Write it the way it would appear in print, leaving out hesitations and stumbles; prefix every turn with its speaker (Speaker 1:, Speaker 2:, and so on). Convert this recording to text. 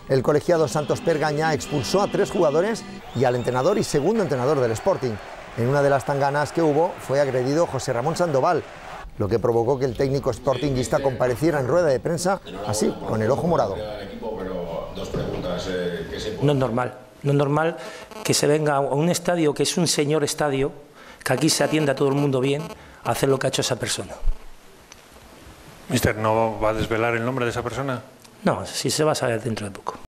Speaker 1: El colegiado Santos Pergaña expulsó a 3 jugadores y al entrenador y segundo entrenador del Sporting. En una de las tanganas que hubo fue agredido José Ramón Sandoval, lo que provocó que el técnico sportinguista compareciera en rueda de prensa así, con el ojo morado.
Speaker 2: No es normal que se venga a un estadio que es un señor estadio, que aquí se atienda a todo el mundo bien, a hacer lo que ha hecho esa persona.
Speaker 3: Mister, ¿no va a desvelar el nombre de esa persona?
Speaker 2: No, sí se va a saber dentro de poco.